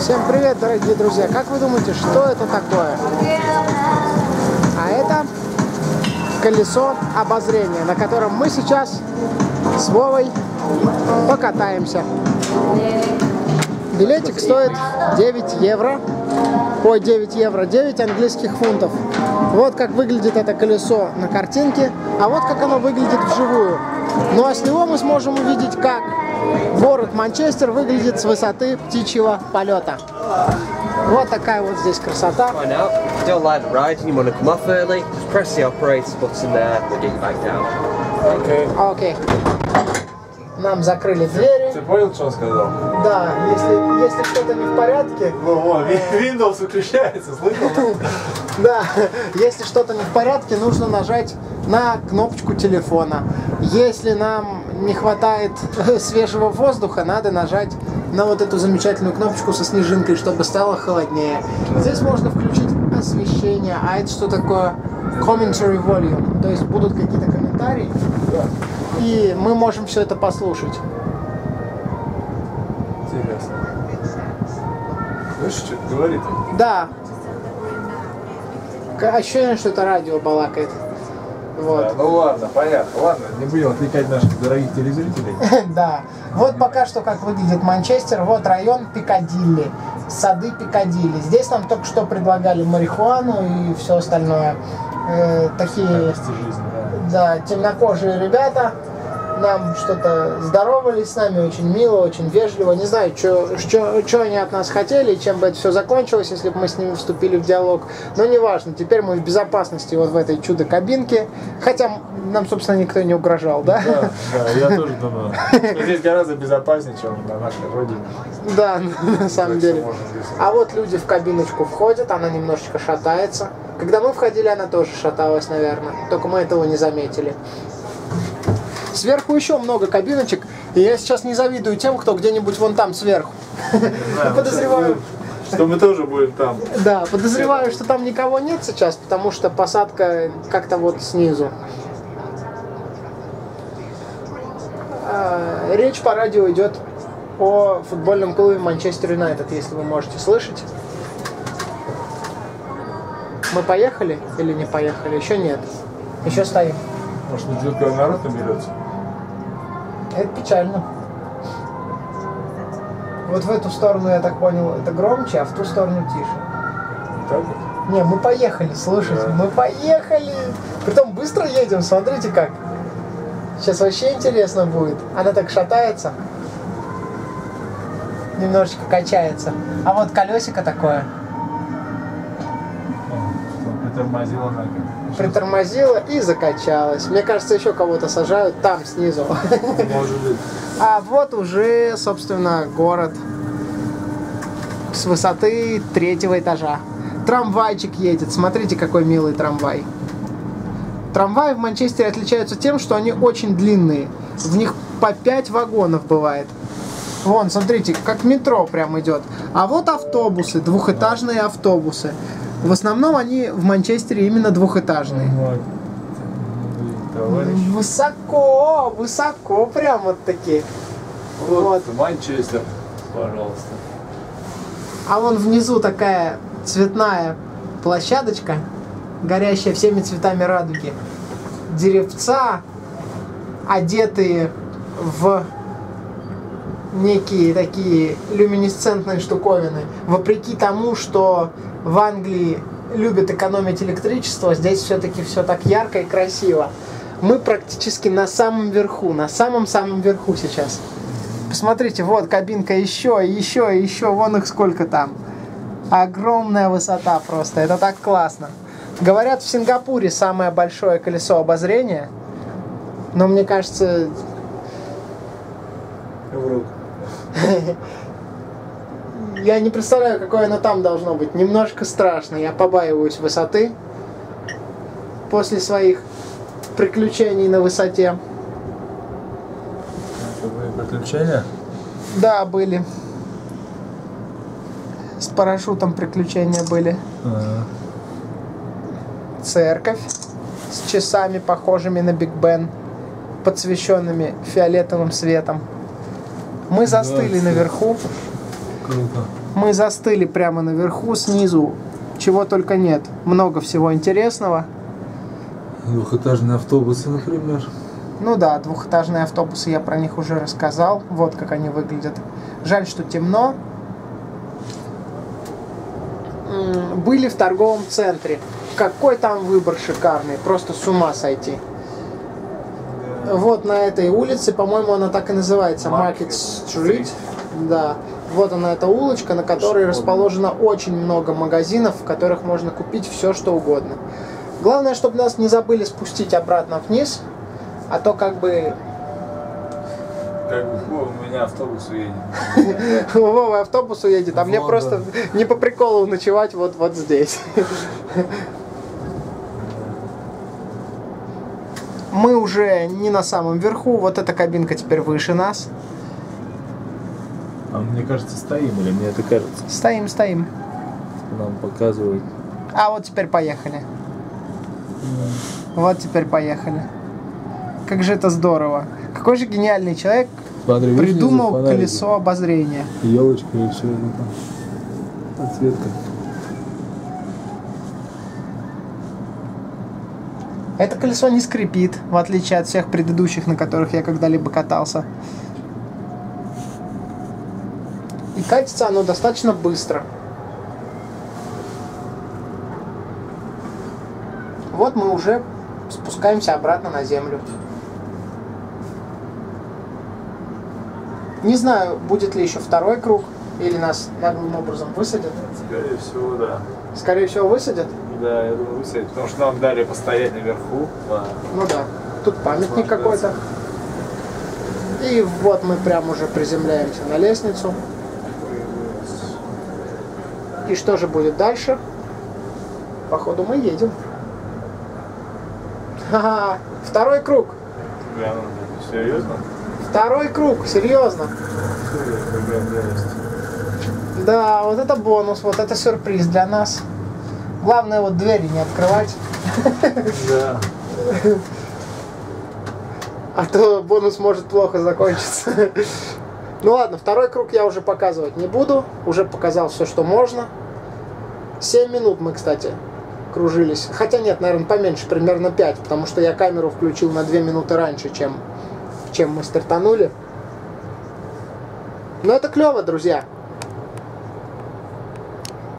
Всем привет, дорогие друзья! Как вы думаете, что это такое? А это колесо обозрения, на котором мы сейчас с Вовой покатаемся. Билетик стоит 9 евро. Ой, 9 евро, 9 английских фунтов. Вот как выглядит это колесо на картинке, а вот как оно выглядит вживую. Ну а с него мы сможем увидеть, как город Манчестер выглядит с высоты птичьего полета. Вот такая вот здесь красота. Окей. Нам закрыли двери. Ты понял, что он сказал? Да, если что-то не в порядке... Windows выключается, слышал? Да, если что-то не в порядке, нужно нажать на кнопочку телефона. Если нам не хватает свежего воздуха, надо нажать на вот эту замечательную кнопочку со снежинкой, чтобы стало холоднее. Здесь можно включить освещение, а это что такое? Commentary volume, то есть будут какие-то комментарии, и мы можем все это послушать. Интересно. Слышишь, что говорит он? Да. Ощущение, что это радио балакает. Вот. Да, ну ладно, понятно. Ладно, не будем отвлекать наших дорогих телезрителей. Да. Вот пока что как выглядит Манчестер. Вот район Пикадилли. Сады Пикадилли. Здесь нам только что предлагали марихуану и все остальное. Такие, да, темнокожие ребята нам что-то здоровались с нами, очень мило, очень вежливо. Не знаю, что они от нас хотели, и чем бы это все закончилось, если бы мы с ними вступили в диалог. Но неважно, теперь мы в безопасности вот в этой чудо-кабинке. Хотя нам, собственно, никто не угрожал, да? Да, я тоже думаю, что здесь гораздо безопаснее, чем на нашей родине. Да, на самом деле. А вот люди в кабиночку входят, она немножечко шатается. Когда мы входили, она тоже шаталась, наверное. Только мы этого не заметили. Сверху еще много кабиночек, и я сейчас не завидую тем, кто где-нибудь вон там сверху. Подозреваю, что мы тоже будем там. Да, подозреваю, что там никого нет сейчас, потому что посадка как-то вот снизу. Речь по радио идет о футбольном клубе Манчестер Юнайтед, если вы можете слышать. Мы поехали или не поехали? Еще нет. Еще стоим. Может, не ждет, когда народ наберется? Это печально. Вот в эту сторону, я так понял, это громче, а в ту сторону тише. Так вот? Не, мы поехали, слушайте, Да. мы поехали. Притом быстро едем, смотрите как. Сейчас вообще интересно будет. Она так шатается. Немножечко качается. А вот колесико такое. Притормозила она. Притормозила и закачалась. Мне кажется, еще кого-то сажают там, снизу. Может быть. А вот уже, собственно, город с высоты 3-го этажа. Трамвайчик едет. Смотрите, какой милый трамвай. Трамваи в Манчестере отличаются тем, что они очень длинные. В них по 5 вагонов бывает. Вон, смотрите, как метро прям идет. А вот автобусы, двухэтажные автобусы. В основном они в Манчестере именно двухэтажные. Высоко, высоко прям вот такие. Вот Манчестер, пожалуйста. А вон внизу такая цветная площадочка, горящая всеми цветами радуги. Деревца, одетые в некие такие люминесцентные штуковины. Вопреки тому, что в Англии любят экономить электричество, здесь все-таки все так ярко и красиво. Мы практически на самом верху, на самом-самом верху сейчас. Посмотрите, вот кабинка еще, вон их сколько там. Огромная высота просто, это так классно. Говорят, в Сингапуре самое большое колесо обозрения, но мне кажется... Я не представляю, какое оно там должно быть. Немножко страшно. Я побаиваюсь высоты. После своих приключений на высоте. Приключения? Да, были. С парашютом приключения были. Церковь с часами, похожими на Биг Бен, подсвещенными фиолетовым светом. Мы застыли наверху. Круто. Мы застыли прямо наверху, снизу чего только нет. Много всего интересного. Двухэтажные автобусы, например. Ну да, двухэтажные автобусы, я про них уже рассказал. Вот как они выглядят. Жаль, что темно. Были в торговом центре. Какой там выбор шикарный, просто с ума сойти. Вот на этой улице, по-моему, она так и называется, Market Street. Да. Вот она, эта улочка, на которой расположено очень много магазинов, в которых можно купить все, что угодно. Главное, чтобы нас не забыли спустить обратно вниз, а то как бы... У меня автобус уедет. У Вовы автобус уедет, а мне Вот, просто не по приколу ночевать вот здесь. Мы уже не на самом верху, вот эта кабинка теперь выше нас. А мне кажется, стоим, или мне это кажется? Стоим. Нам показывают. А вот теперь поехали. Вот теперь поехали. Как же это здорово. Какой же гениальный человек Смотри, придумал колесо обозрения. Елочка и все это там. Подсветка. Это колесо не скрипит, в отличие от всех предыдущих, на которых я когда-либо катался. И катится оно достаточно быстро. Вот мы уже спускаемся обратно на землю. Не знаю, будет ли еще второй круг, или нас наглым образом высадят. Скорее всего, да. Скорее всего, высадят. Да, я думаю, высадить, потому что нам дали постоять наверху. Ну да, тут памятник какой-то. И вот мы прям уже приземляемся на лестницу. И что же будет дальше? Походу мы едем. Ха-ха, второй круг. Бля, ну, серьезно? Второй круг, серьезно. Да, вот это бонус, вот это сюрприз для нас. Главное вот двери не открывать. Да. А то бонус может плохо закончиться. Ну ладно, второй круг я уже показывать не буду. Уже показал все, что можно. 7 минут мы, кстати, кружились. Хотя нет, наверное, поменьше, примерно 5. Потому что я камеру включил на 2 минуты раньше, чем мы стартанули. Но это клево, друзья.